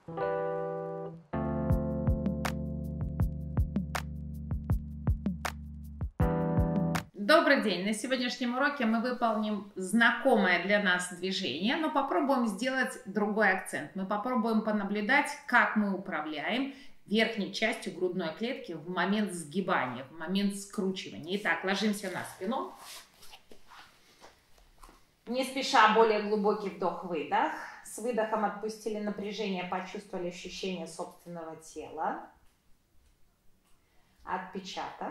Добрый день! На сегодняшнем уроке мы выполним знакомое для нас движение, но попробуем сделать другой акцент. Мы попробуем понаблюдать, как мы управляем верхней частью грудной клетки в момент сгибания, в момент скручивания. Итак, ложимся на спину. Не спеша, более глубокий вдох-выдох. С выдохом отпустили напряжение, почувствовали ощущение собственного тела. Отпечаток.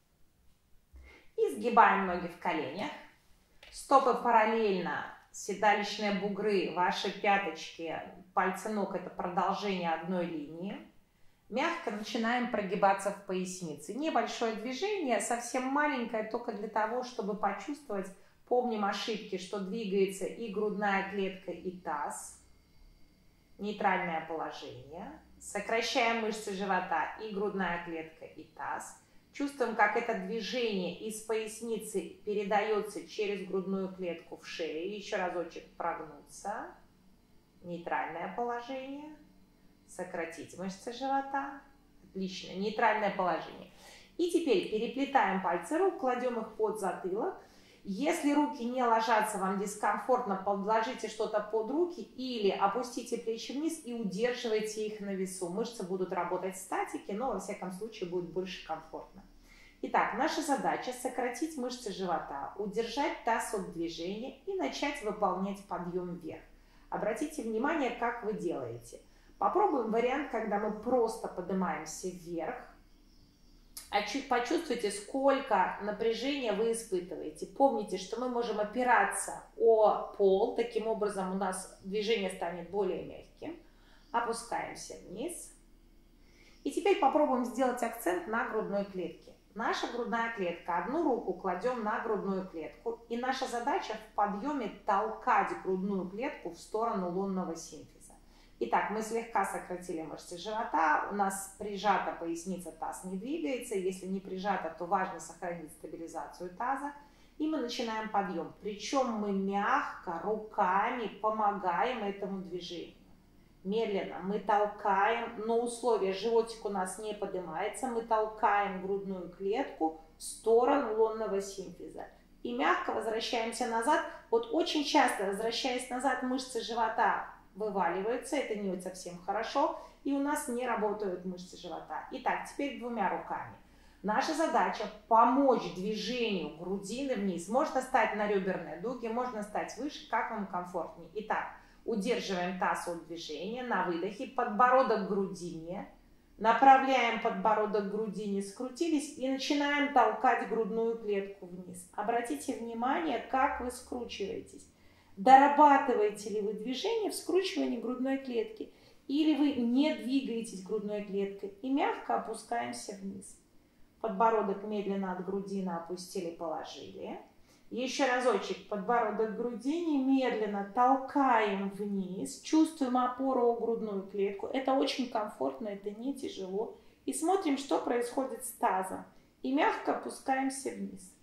И сгибаем ноги в коленях. Стопы параллельно, седалищные бугры, ваши пяточки, пальцы ног – это продолжение одной линии. Мягко начинаем прогибаться в пояснице. Небольшое движение, совсем маленькое, только для того, чтобы почувствовать, помним ошибки, что двигается и грудная клетка, и таз. Нейтральное положение. Сокращаем мышцы живота, и грудная клетка, и таз. Чувствуем, как это движение из поясницы передается через грудную клетку в шею. Еще разочек прогнуться. Нейтральное положение. Сократить мышцы живота. Отлично. Нейтральное положение. И теперь переплетаем пальцы рук, кладем их под затылок. Если руки не ложатся, вам дискомфортно, подложите что-то под руки или опустите плечи вниз и удерживайте их на весу. Мышцы будут работать в статике, но во всяком случае будет больше комфортно. Итак, наша задача сократить мышцы живота, удержать таз от движения и начать выполнять подъем вверх. Обратите внимание, как вы делаете. Попробуем вариант, когда мы просто поднимаемся вверх. Почувствуйте, сколько напряжения вы испытываете. Помните, что мы можем опираться о пол. Таким образом у нас движение станет более мягким. Опускаемся вниз. И теперь попробуем сделать акцент на грудной клетке. Наша грудная клетка. Одну руку кладем на грудную клетку. И наша задача в подъеме толкать грудную клетку в сторону лунного симфиза. Итак, мы слегка сократили мышцы живота, у нас прижата поясница, таз не двигается. Если не прижата, то важно сохранить стабилизацию таза. И мы начинаем подъем. Причем мы мягко, руками помогаем этому движению. Медленно мы толкаем, но условие, животик у нас не поднимается, мы толкаем грудную клетку в сторону лунного симфиза. И мягко возвращаемся назад. Вот очень часто, возвращаясь назад, мышцы живота вываливаются, это не совсем хорошо, и у нас не работают мышцы живота. Итак, теперь двумя руками. Наша задача помочь движению грудины вниз. Можно стать на реберные дуги, можно стать выше, как вам комфортнее. Итак, удерживаем таз от движения на выдохе, подбородок к грудине, направляем подбородок к грудине, скрутились и начинаем толкать грудную клетку вниз. Обратите внимание, как вы скручиваетесь. Дорабатываете ли вы движение в скручивании грудной клетки, или вы не двигаетесь грудной клеткой и мягко опускаемся вниз. Подбородок медленно от грудины опустили, положили. Еще разочек, подбородок к грудине, медленно толкаем вниз, чувствуем опору о грудную клетку. Это очень комфортно, это не тяжело. И смотрим, что происходит с тазом. И мягко опускаемся вниз.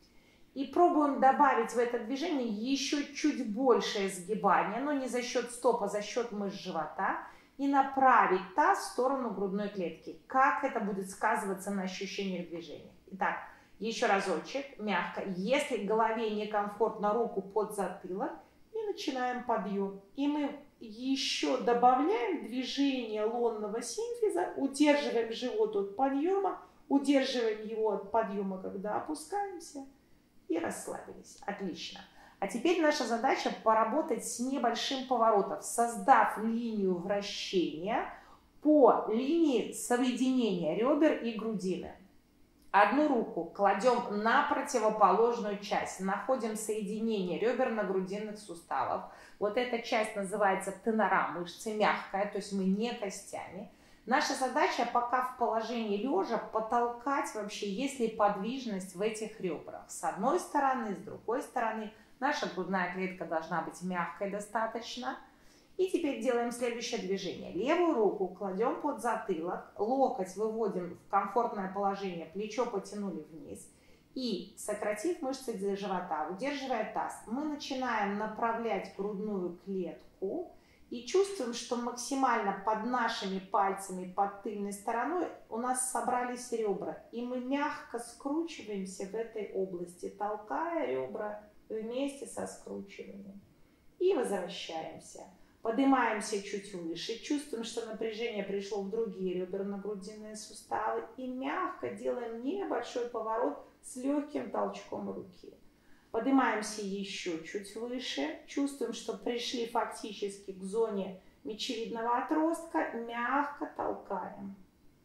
И пробуем добавить в это движение еще чуть большее сгибание, но не за счет стоп, а за счет мышц живота. И направить таз в сторону грудной клетки. Как это будет сказываться на ощущениях движения? Итак, еще разочек, мягко. Если голове некомфортно, руку под затылок. И начинаем подъем. И мы еще добавляем движение лунного симфиза. Удерживаем живот от подъема. Удерживаем его от подъема, когда опускаемся. И расслабились. Отлично. А теперь наша задача поработать с небольшим поворотом, создав линию вращения по линии соединения ребер и грудины. Одну руку кладем на противоположную часть, находим соединение реберно-грудинных суставов. Вот эта часть называется тенора, мышцы мягкая, то есть мы не костями. Наша задача пока в положении лежа потолкать вообще, есть ли подвижность в этих ребрах. С одной стороны, с другой стороны. Наша грудная клетка должна быть мягкой достаточно. И теперь делаем следующее движение. Левую руку кладем под затылок, локоть выводим в комфортное положение, плечо потянули вниз. И, сократив мышцы живота, удерживая таз, мы начинаем направлять грудную клетку И чувствуем, что максимально под нашими пальцами, под тыльной стороной у нас собрались ребра. И мы мягко скручиваемся в этой области, толкая ребра вместе со скручиванием. И возвращаемся. Поднимаемся чуть выше. Чувствуем, что напряжение пришло в другие реберно-грудинные суставы. И мягко делаем небольшой поворот с легким толчком руки. Поднимаемся еще чуть выше. Чувствуем, что пришли фактически к зоне мечевидного отростка. Мягко толкаем.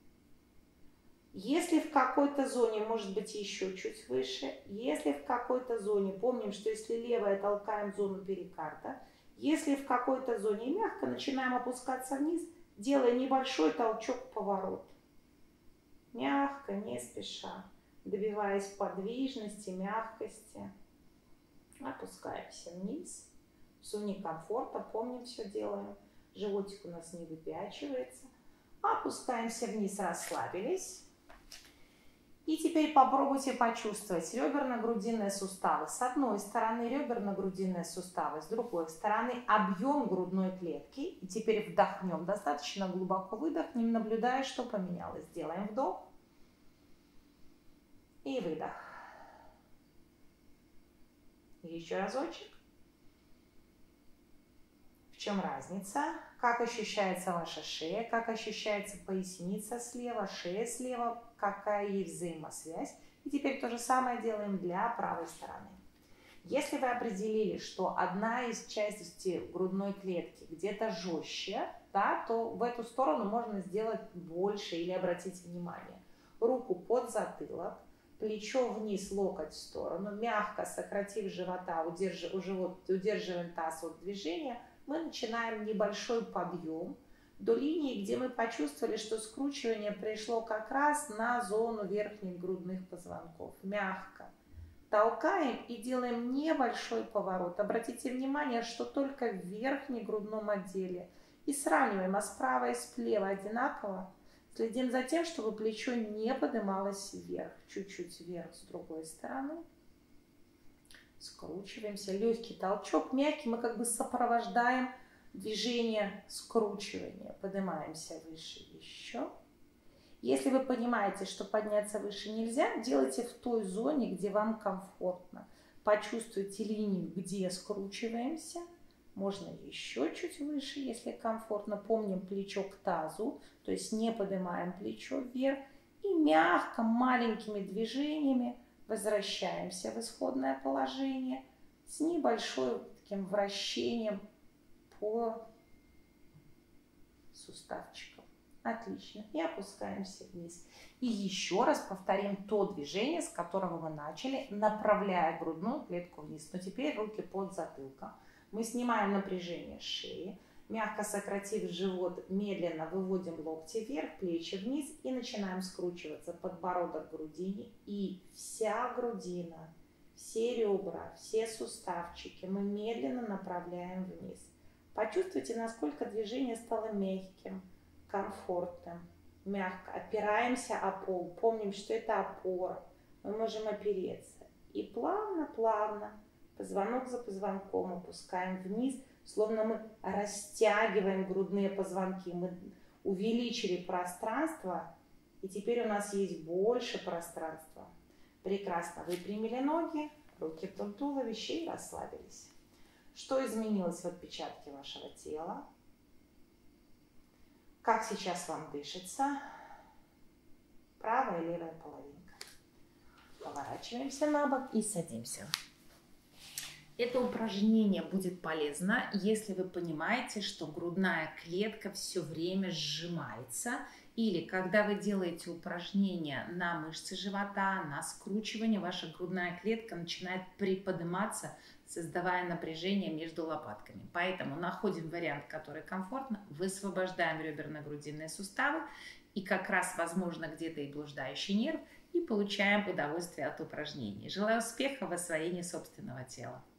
Если в какой-то зоне, может быть, еще чуть выше. Если в какой-то зоне, помним, что если левая, толкаем зону перикарда. Если в какой-то зоне мягко, начинаем опускаться вниз, делая небольшой толчок-поворот. Мягко, не спеша, добиваясь подвижности, мягкости. Опускаемся вниз. В зоне комфорта, помним, все делаем. Животик у нас не выпячивается. Опускаемся вниз, расслабились. И теперь попробуйте почувствовать реберно-грудинные суставы. С одной стороны реберно-грудинные суставы, с другой стороны объем грудной клетки. И теперь вдохнем, достаточно глубоко выдохнем, наблюдая, что поменялось. Сделаем вдох и выдох. Еще разочек. В чем разница? Как ощущается ваша шея, как ощущается поясница слева, шея слева, какая есть взаимосвязь. И теперь то же самое делаем для правой стороны. Если вы определили, что одна из частей грудной клетки где-то жестче, да, то в эту сторону можно сделать больше или обратить внимание. Руку под затылок, плечо вниз, локоть в сторону, мягко сократив живота, удерживаем таз от движения, мы начинаем небольшой подъем до линии, где мы почувствовали, что скручивание пришло как раз на зону верхних грудных позвонков. Мягко толкаем и делаем небольшой поворот. Обратите внимание, что только в верхнем грудном отделе. И сравниваем, а справа и слева одинаково. Следим за тем, чтобы плечо не поднималось вверх. Чуть-чуть вверх с другой стороны. Скручиваемся. Легкий толчок, мягкий. Мы как бы сопровождаем движение скручивания. Поднимаемся выше еще. Если вы понимаете, что подняться выше нельзя, делайте в той зоне, где вам комфортно. Почувствуйте линию, где скручиваемся. Можно еще чуть выше, если комфортно. Помним плечо к тазу, то есть не поднимаем плечо вверх. И мягко, маленькими движениями возвращаемся в исходное положение с небольшим таким вращением по суставчикам. Отлично. И опускаемся вниз. И еще раз повторим то движение, с которого мы начали, направляя грудную клетку вниз. Но теперь руки под затылком. Мы снимаем напряжение шеи, мягко сократив живот, медленно выводим локти вверх, плечи вниз и начинаем скручиваться. Подбородок к грудине и вся грудина, все ребра, все суставчики мы медленно направляем вниз. Почувствуйте, насколько движение стало мягким, комфортным, мягко. Опираемся о пол. Помним, что это опора. Мы можем опереться. И плавно-плавно, позвонок за позвонком опускаем вниз, словно мы растягиваем грудные позвонки. Мы увеличили пространство, и теперь у нас есть больше пространства. Прекрасно. Выпрямили ноги, руки вдоль туловища и расслабились. Что изменилось в отпечатке вашего тела? Как сейчас вам дышится? Правая и левая половинка. Поворачиваемся на бок и садимся. Это упражнение будет полезно, если вы понимаете, что грудная клетка все время сжимается, или когда вы делаете упражнения на мышцы живота, на скручивание, ваша грудная клетка начинает приподниматься, создавая напряжение между лопатками. Поэтому находим вариант, который комфортно, высвобождаем реберно-грудинные суставы и как раз, возможно, где-то и блуждающий нерв, и получаем удовольствие от упражнений. Желаю успеха в освоении собственного тела.